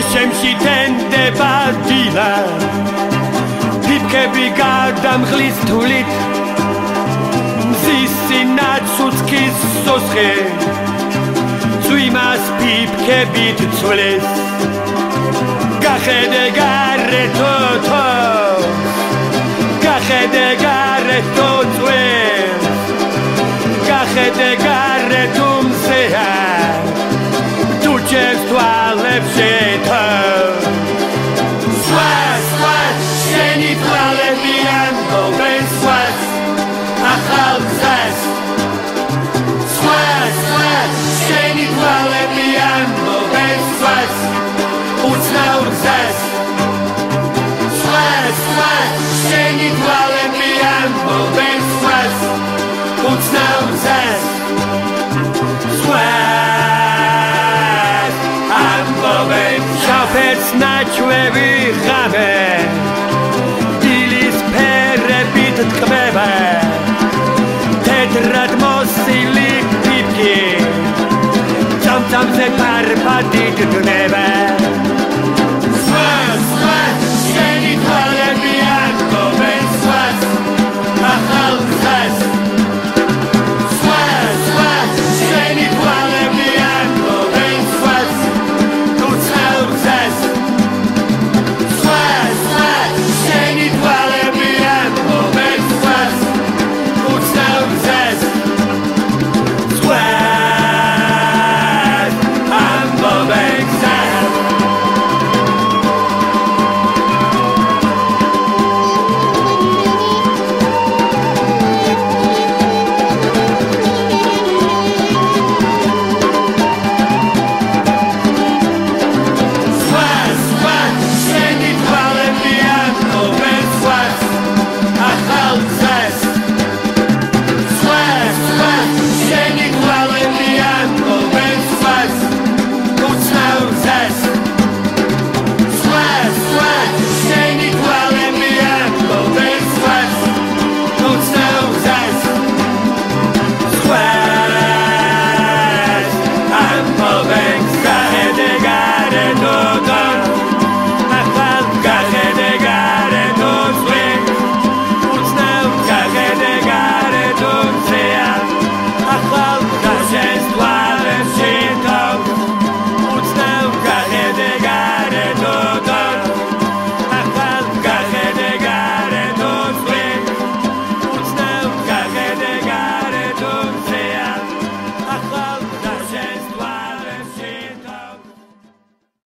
შემში თენდება დილა ფიფკები გადამღლის თულით მზისინაც უცქის სოსხე წვიმას ფიფკებით ცვლის გახედე გარეთო გახედე გარეთო წვეს გახედე გარეთო მზეა თუ ჩემს თვალებს შეთა სვას შენი თვალები ამბობენ სვას ახალ გზას სვას შენი თვალები ამბობენ სვას უცნაურ გზას სვას შენი თვალები ამბობენ სვას უცნაურ გზას სვას ამბობენ შავფერს ნაჩვევი ღამე დილის ფერებით ტკბება თეთრად მოსილი ფიფკი წამწამზე ფარფათით დნება